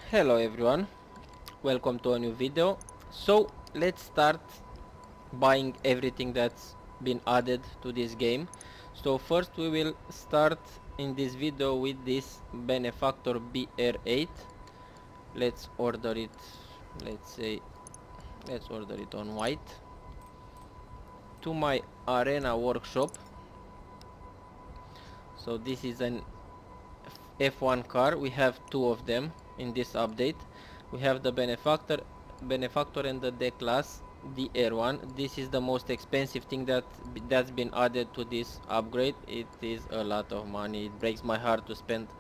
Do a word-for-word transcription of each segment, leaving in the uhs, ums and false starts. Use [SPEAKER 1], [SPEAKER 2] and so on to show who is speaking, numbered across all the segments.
[SPEAKER 1] Hello everyone, welcome to a new video. So let's start buying everything that's been added to this game. So first we will start in this video with this Benefactor B R eight. Let's order it, let's say, let's order it on white. To my Arena workshop. So this is an F one car. We have two of them in this update. We have the benefactor benefactor and the D class, the R one. This is the most expensive thing that that's been added to this upgrade. It is a lot of money. It breaks my heart to spend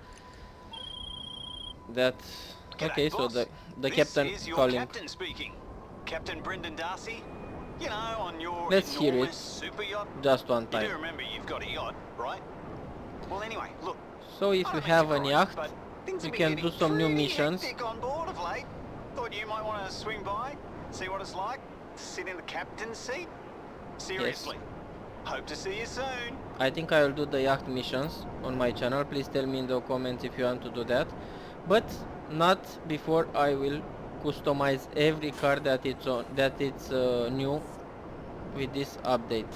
[SPEAKER 1] that. Okay,
[SPEAKER 2] G'day,
[SPEAKER 1] so
[SPEAKER 2] boss.
[SPEAKER 1] the the
[SPEAKER 2] This
[SPEAKER 1] captain
[SPEAKER 2] is your
[SPEAKER 1] calling.
[SPEAKER 2] captain speaking. Captain Brendan Darcy. You know, on your
[SPEAKER 1] Let's hear
[SPEAKER 2] enormous
[SPEAKER 1] it
[SPEAKER 2] super yacht.
[SPEAKER 1] just one
[SPEAKER 2] You
[SPEAKER 1] time.
[SPEAKER 2] do remember you've got a yacht, right? Well, anyway, look.
[SPEAKER 1] So if
[SPEAKER 2] I
[SPEAKER 1] you
[SPEAKER 2] don't mean
[SPEAKER 1] have
[SPEAKER 2] to
[SPEAKER 1] a
[SPEAKER 2] gripe,
[SPEAKER 1] yacht,
[SPEAKER 2] but things
[SPEAKER 1] you
[SPEAKER 2] have been
[SPEAKER 1] can do
[SPEAKER 2] getting
[SPEAKER 1] some new
[SPEAKER 2] pretty
[SPEAKER 1] missions.
[SPEAKER 2] hectic on board of late. Thought you might want to swing by, see what it's like, sit in the captain's seat. Seriously. Hope to see you soon.
[SPEAKER 1] I think I will do the yacht missions on my channel. Please tell me in the comments if you want to do that, but not before I will customize every car that it's on that it's uh, new with this update.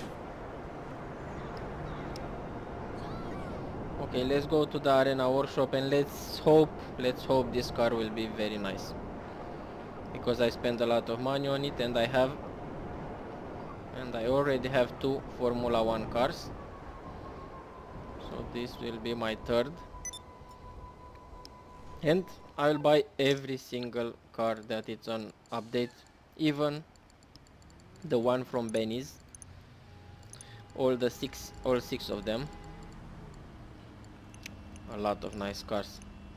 [SPEAKER 1] Okay, let's go to the Arena workshop and let's hope let's hope this car will be very nice, because I spent a lot of money on it, and I have and I already have two Formula One cars. So this will be my third, and I will buy every single car that it's on update, even the one from Benny's, all the six all six of them. A lot of nice cars,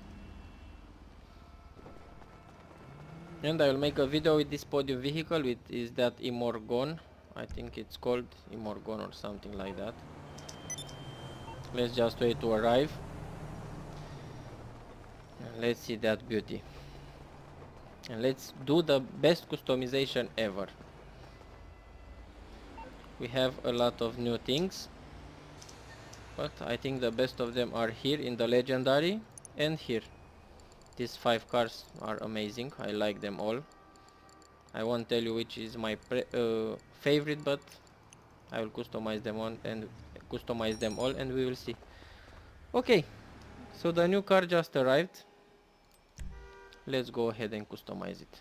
[SPEAKER 1] and I will make a video with this podium vehicle, with is that Imorgon. I think it's called Imorgon or something like that. Let's just wait to arrive. Let's see that beauty, and let's do the best customization ever. We have a lot of new things, but I think the best of them are here in the legendary and here. These five cars are amazing. I like them all. I won't tell you which is my pre uh, favorite, but I will customize them on and customize them all, and we will see. Okay, so the new car just arrived. Let's go ahead and customize it.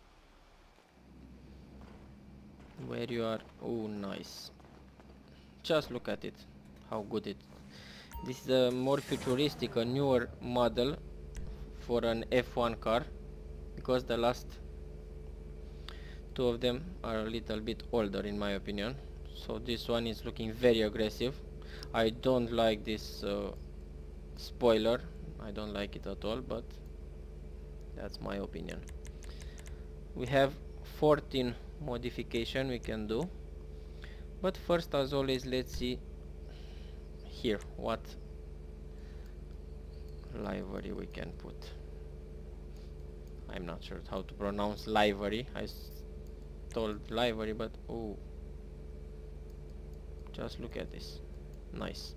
[SPEAKER 1] Where you are? Oh, nice. Just look at it, how good it. This is a more futuristic, a newer model for an F one car, because the last two of them are a little bit older in my opinion. So this one is looking very aggressive. I don't like this uh, spoiler. I don't like it at all, but that's my opinion. We have fourteen modification we can do, but first, as always, let's see here what livery we can put. I'm not sure how to pronounce livery. I told livery, but oh, just look at this. Nice.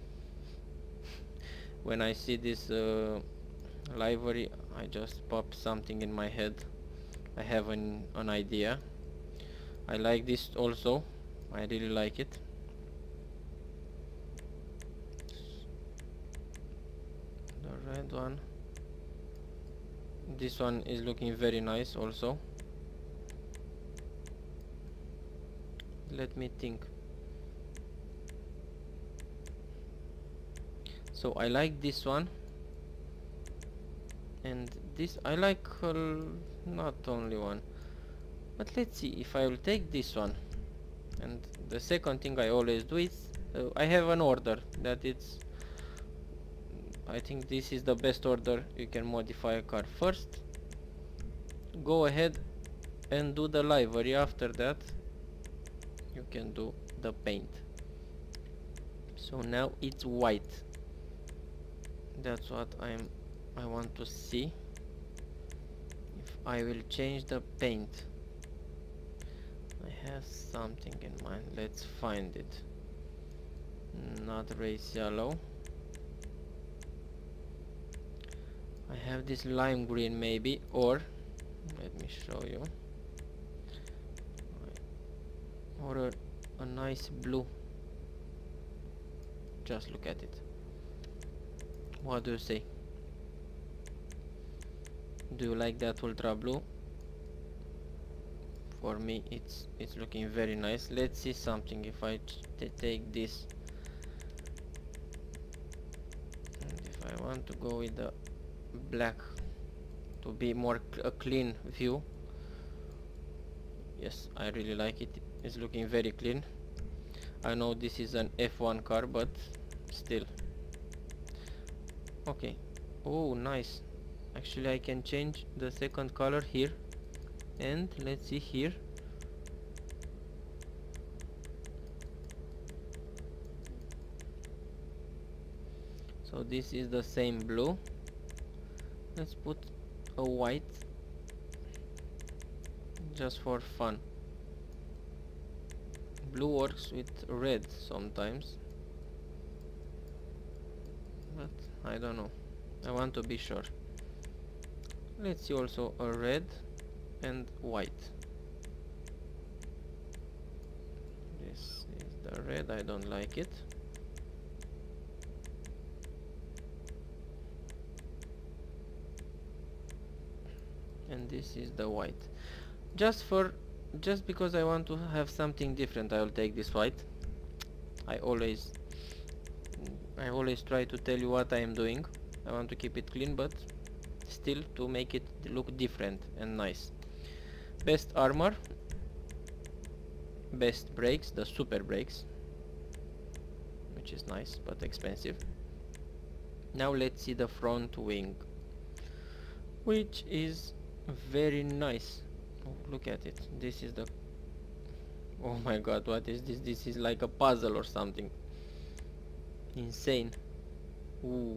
[SPEAKER 1] When I see this uh, livery, I just pop something in my head. I have an, an idea. I like this also. I really like it. The red one. This one is looking very nice also. Let me think. So I like this one, and this I like uh, not only one, but let's see if I will take this one. And the second thing I always do is uh, I have an order that it's I think this is the best order you can modify a car. First, go ahead and do the livery. After that, you can do the paint. So now it's white. That's what I'm I want to see. If I will change the paint, I have something in mind. Let's find it. Not race yellow. I have this lime green maybe, or let me show you, or a, a nice blue. Just look at it. What do you say? Do you like that ultra blue? For me it's it's looking very nice. Let's see something. If I t take this, and if I want to go with the black to be more cl a clean view, yes, I really like it. It's looking very clean. I know this is an F one car, but still. Okay. Oh, nice. Actually I can change the second color here, and let's see here. So this is the same blue. Let's put a white just for fun. Blue works with red sometimes, but I don't know. I want to be sure. Let's see also a red and white. This is the red. I don't like it. And this is the white. Just for just because I want to have something different, I will take this white. I always I always try to tell you what I am doing. I want to keep it clean, but still to make it look different and nice. Best armor, best brakes, the super brakes, which is nice but expensive. Now let's see the front wing, which is very nice. Oh, look at it. This is the, oh my god, what is this? This is like a puzzle or something. Insane. Ooh.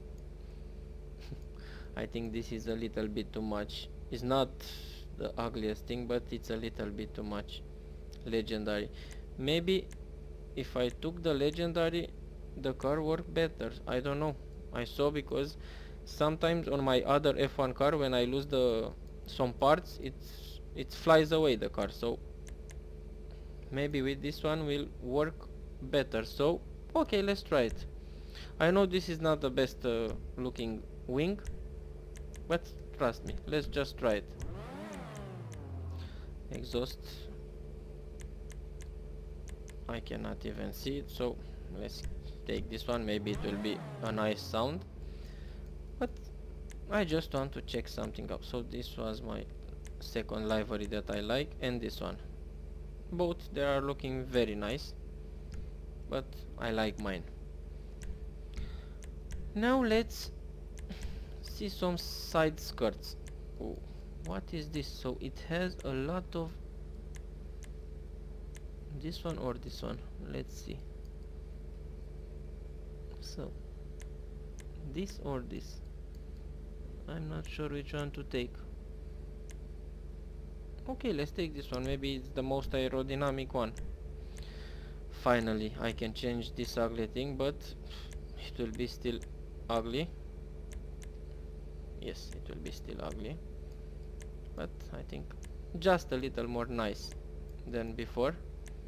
[SPEAKER 1] I think this is a little bit too much. It's not the ugliest thing, but it's a little bit too much. Legendary. Maybe if I took the legendary, the car worked better. I don't know. I saw, because sometimes on my other F one car, when I lose the some parts, it's it flies away the car. So maybe with this one will work better. So okay, let's try it. I know this is not the best uh, looking wing, but trust me, let's just try it. Exhaust, I cannot even see it, so let's take this one. Maybe it will be a nice sound, but I just want to check something out. So this was my second livery that I like, and this one. Both they are looking very nice, but I like mine. Now let's see some side skirts. Oh, what is this? So it has a lot of this one or this one. Let's see. So this or this, I'm not sure which one to take. Okay, let's take this one. Maybe it's the most aerodynamic one. Finally I can change this ugly thing, but it will be still ugly. Yes, it will be still ugly, but I think just a little more nice than before.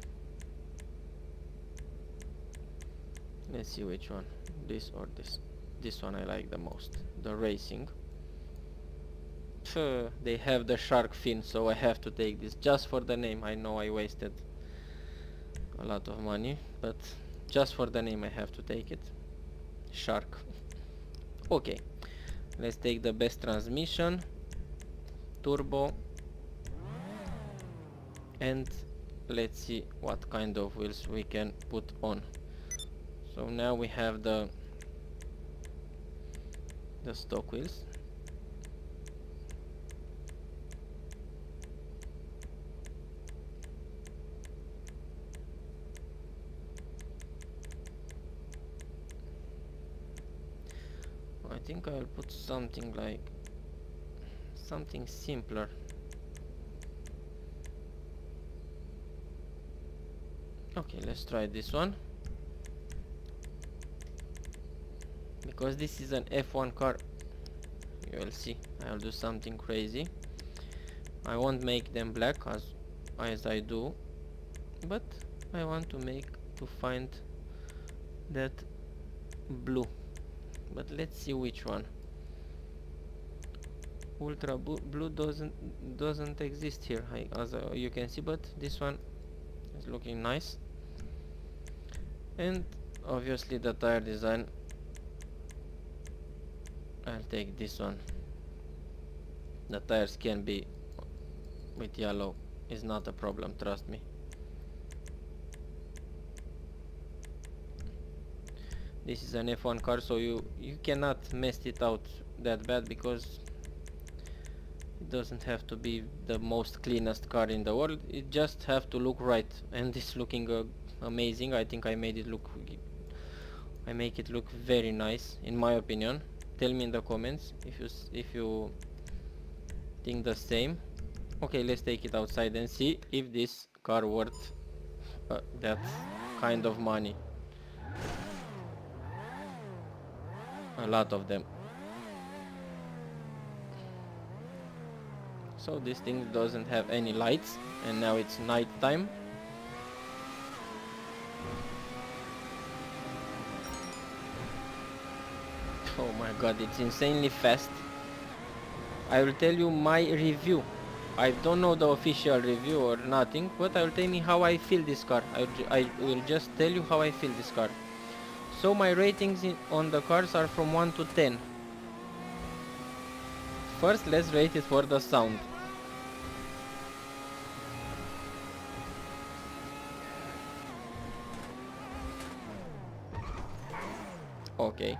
[SPEAKER 1] Let's see which one, this or this. This one I like the most, the racing. Phew, they have the shark fin, so I have to take this just for the name. I know I wasted a lot of money, but just for the name I have to take it. Shark. Okay, let's take the best transmission, turbo, and let's see what kind of wheels we can put on. So now we have the the stock wheels. I think I'll put something like something simpler. Okay, let's try this one, because this is an F one car. You will see. I'll do something crazy. I won't make them black as as I do, but I want to make to find that blue. But let's see which one. Ultra blue doesn't doesn't exist here, I, as uh, you can see, but this one is looking nice. And obviously the tire design, I'll take this one. The tires can be with yellow, is not a problem, trust me. This is an F one car, so you you cannot mess it out that bad, because it doesn't have to be the most cleanest car in the world. It just have to look right, and it's looking uh, amazing. I think I made it look I make it look very nice, in my opinion. Tell me in the comments if you s if you think the same. Okay, let's take it outside and see if this car worth uh, that kind of money. A lot of them. So this thing doesn't have any lights, and now it's night time. Oh my god, it's insanely fast. I will tell you my review. I don't know the official review or nothing, but I will tell me how I feel this car. I will, I will just tell you how I feel this car. So my ratings in, on the cars are from one to ten. First, let's rate it for the sound. Okay.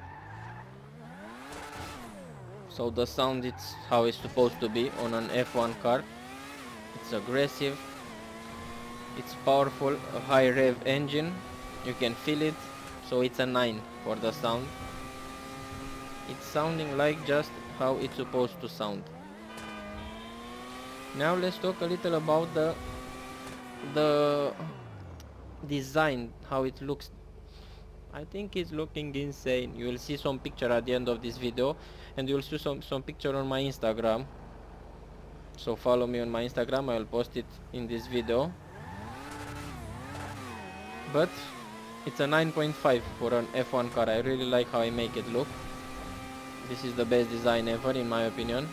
[SPEAKER 1] So the sound, it's how it's supposed to be on an F one car. It's aggressive, it's powerful, a high rev engine, you can feel it. So it's a nine for the sound. It's sounding like just how it's supposed to sound. Now let's talk a little about the the design, how it looks. I think it's looking insane. You will see some picture at the end of this video, and you will see some, some picture on my Instagram. So follow me on my Instagram, I will post it in this video. But it's a nine point five for an F one car. I really like how I make it look. This is the best design ever, in my opinion.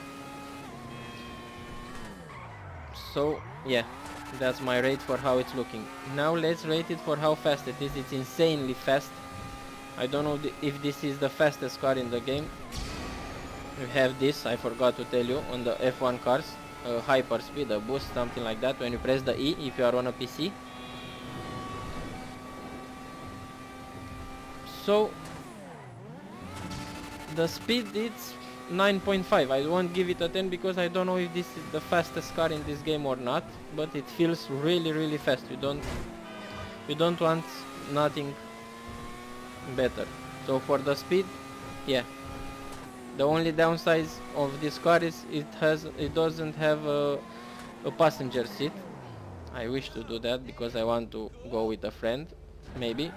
[SPEAKER 1] So yeah, that's my rate for how it's looking. Now let's rate it for how fast it is. It's insanely fast. I don't know if this is the fastest car in the game. You have this, I forgot to tell you, on the F one cars, uh, hyper speed, a boost, something like that, when you press the E if you are on a P C. So the speed, it's nine point five. I won't give it a ten because I don't know if this is the fastest car in this game or not, but it feels really really fast. You don't you don't want nothing better. So for the speed, yeah, the only downside of this car is it has it doesn't have a, a passenger seat. I wish to do that because I want to go with a friend, maybe.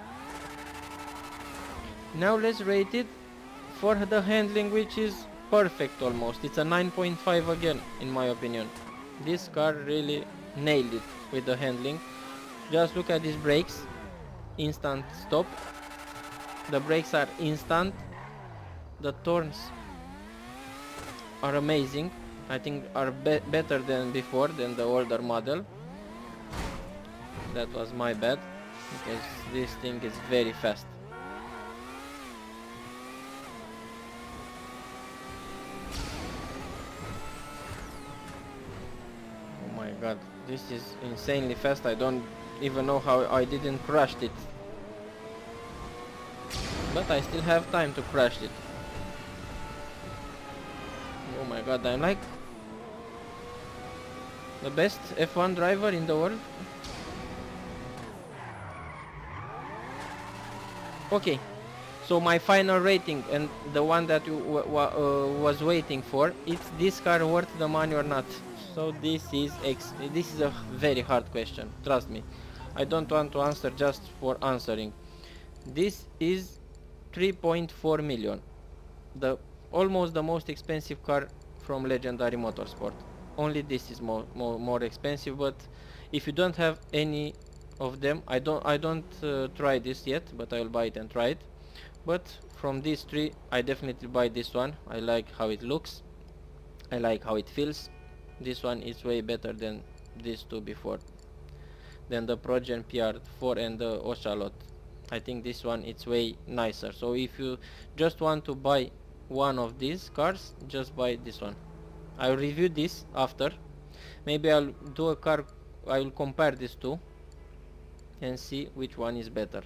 [SPEAKER 1] Now let's rate it for the handling, which is perfect almost. It's a nine point five again, in my opinion. This car really nailed it with the handling. Just look at these brakes, instant stop. The brakes are instant. The turns are amazing. I think are be better than before, than the older model. That was my bad, because this thing is very fast. Oh my god, this is insanely fast. I don't even know how I didn't crash it. But I still have time to crash it. Oh my god, I'm like the best F one driver in the world. Okay, so my final rating, and the one that you w w uh, was waiting for, it's this car worth the money or not? So this is ex this is a very hard question, trust me. I don't want to answer just for answering. This is three point four million. The almost the most expensive car from Legendary Motorsport. Only this is more more, more expensive, but if you don't have any of them, I don't I don't uh, try this yet, but I will buy it and try it. But from these three, I definitely buy this one. I like how it looks, I like how it feels. This one is way better than these two before, than the Progen P R four and the Ocelot. I think this one it's way nicer. So if you just want to buy one of these cars, just buy this one. I'll review this after. Maybe I'll do a car, I will compare these two and see which one is better.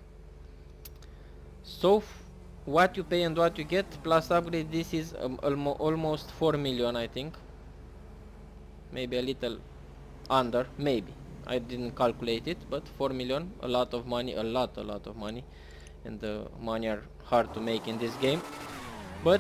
[SPEAKER 1] So what you pay and what you get plus upgrade, this is um, almo almost four million, I think. Maybe a little under, maybe. I didn't calculate it, but four million, a lot of money, a lot, a lot of money. And the money are hard to make in this game. But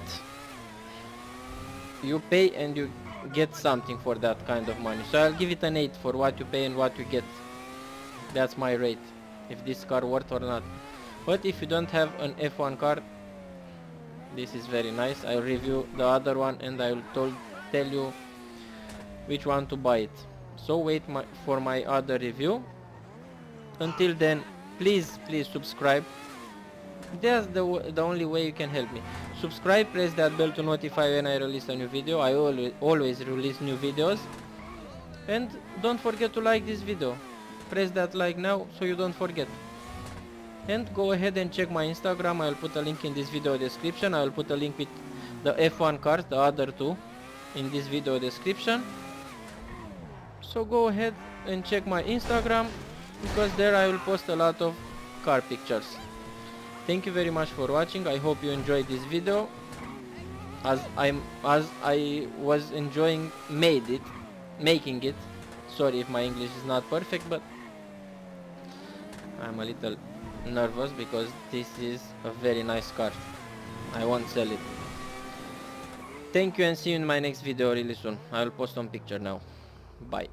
[SPEAKER 1] you pay and you get something for that kind of money. So I'll give it an eight for what you pay and what you get. That's my rate, if this car worth or not. But if you don't have an F one car, this is very nice. I'll review the other one and I will told, tell you which one to buy it. So wait my, for my other review. Until then, please please subscribe. That's the, the only way you can help me. Subscribe, press that bell to notify when I release a new video. I always, always release new videos. And don't forget to like this video. Press that like now so you don't forget. And go ahead and check my Instagram. I will put a link in this video description. I will put a link with the F one cars, the other two, in this video description. So go ahead and check my Instagram, because there I will post a lot of car pictures. Thank you very much for watching. I hope you enjoyed this video as I'm as I was enjoying made it making it. Sorry if my English is not perfect, but I'm a little nervous because this is a very nice car. I won't sell it. Thank you and see you in my next video really soon. I will post some picture now. Bye.